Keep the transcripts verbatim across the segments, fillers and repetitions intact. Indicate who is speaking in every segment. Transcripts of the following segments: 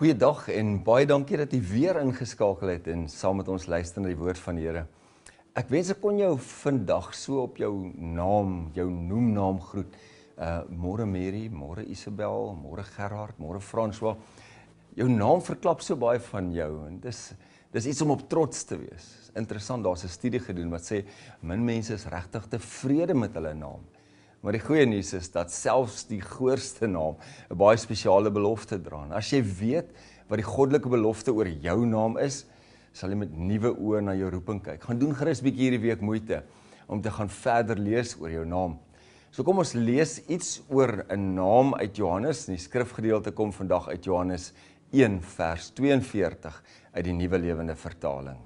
Speaker 1: Goeiedag en baie dankie dat jy weer ingeskakel het en saam met ons luister na die woord van die Here. Ek wens ek kon jou vandag so op jou naam, jou noemnaam groet. Uh, môre Mary, môre Isabel, môre Gerard, môre François. Jou naam verklap so baie van jou en dis, dis iets om op trots te wees. Interessant, daar's 'n studie gedoen wat sê, min mense is regtig tevrede met hulle naam. Maar die goeie nuus is dat selfs die grootste naam 'n baie spesiale belofte dra. As jy weet wat die goddelike belofte oor jou naam is, sal jy met nuwe oë na jou roeping kyk. Gaan doen gerus bietjie hierdie week moeite om te gaan verder lees oor jou naam. So kom ons lees iets oor 'n naam uit Johannes. Die skrifgedeelte kom vandag uit Johannes een vers tweeënveertig uit die Nuwe Lewende Vertaling.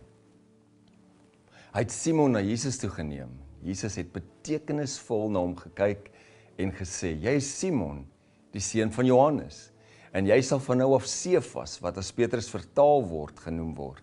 Speaker 1: Hy het Simon na Jesus toe geneem. Jesus het betekenisvol na hom gekyk en gesê, jy is Simon, die seun van Johannes, en jy sal van nou af Sefas, wat as Petrus vertaal word, genoem word.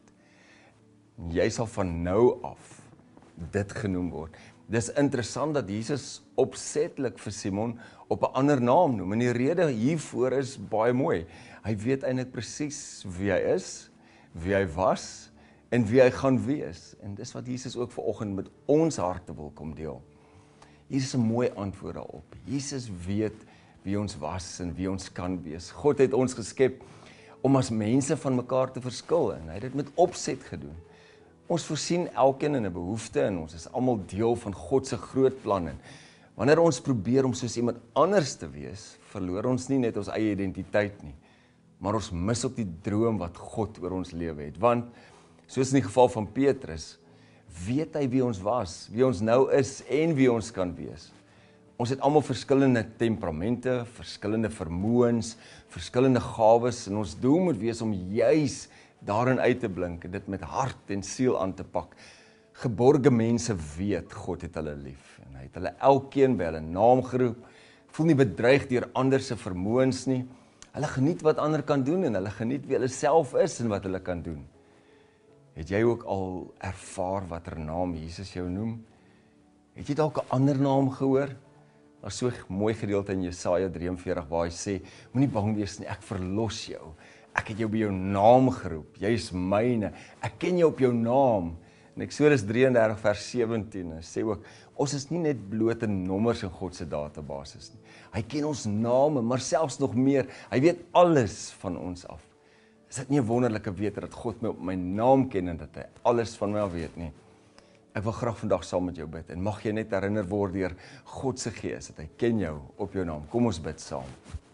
Speaker 1: Jy sal van nou af dit genoem word. Dis interessant dat Jesus opsetlik vir Simon op 'n ander naam noem, en die rede hiervoor is baie mooi. Hy weet eintlik presies wie hy is, wie hy was, en wie hy gaan wees. En dis wat Jesus ook vanoggend met ons harte wil kom deel. Hier is 'n mooi antwoord daarop. Jesus weet wie ons was en wie ons kan wees. God het ons geskep om as mense van mekaar te verskil, en hy het dit met opset gedoen. Ons voorsien elkeen in 'n behoefte en ons is almal deel van God se groot plan. En wanneer ons probeer om soos iemand anders te wees, verloor ons nie net ons eie identiteit nie, maar ons mis ook die droom wat God oor ons lewe het. Want soos in die geval van Petrus, weet hy wie ons was, wie ons nou is en wie ons kan wees. Ons het almal verskillende temperamente, verskillende vermoëns, verskillende gawes, en ons doel moet wees om juis daarin uit te blink en dit met hart en siel aan te pak. Geborge mense weet God het hulle lief, en hy het hulle elkeen by hulle naam geroep, voel nie bedreig deur ander se vermoëns nie. Hulle geniet wat ander kan doen en hulle geniet wie hulle self is en wat hulle kan doen. Het jy ook al ervaar watter naam Jesus jou noem? Het jy dalk 'n ander naam gehoor? Daar's so 'n mooi gedeelte in Jesaja drieënveertig waar hy sê, moenie bang wees nie, ek verlos jou. Ek het jou by jou naam geroep, jy is myne, ek ken jou op jou naam. En Eksodus drieëndertig vers sewentien sê ook, ons is nie net blote nommers in God se databasis nie. Hy ken ons name, maar selfs nog meer, hy weet alles van ons af. Is dit nie 'n wonderlike wete dat God my op my naam ken en dat hy alles van my af weet nie? Ek wil graag vandag saam met jou bid en mag jy net herinner word deur God se Gees dat hy ken jou op jou naam. Kom ons bid saam.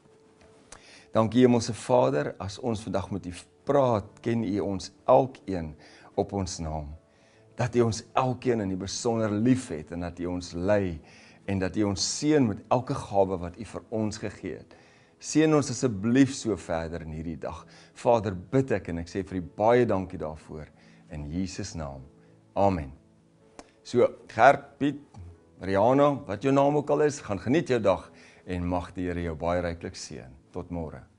Speaker 1: Dankie Hemelse Vader, as ons vandag met U praat, ken U ons elkeen op ons naam. Dat U ons elkeen in die besonder lief het en dat U ons lei en dat U ons seën met elke gawe wat U vir ons gegee het. Seën ons asseblief so verder in hierdie dag. Vader, bid ek en ek sê vir U baie dankie daarvoor in Jesus naam. Amen. So, Gert, Piet, Rihanna, wat jou naam ook al is, gaan geniet jou dag en mag die Here jou baie ryklik seën. Tot môre.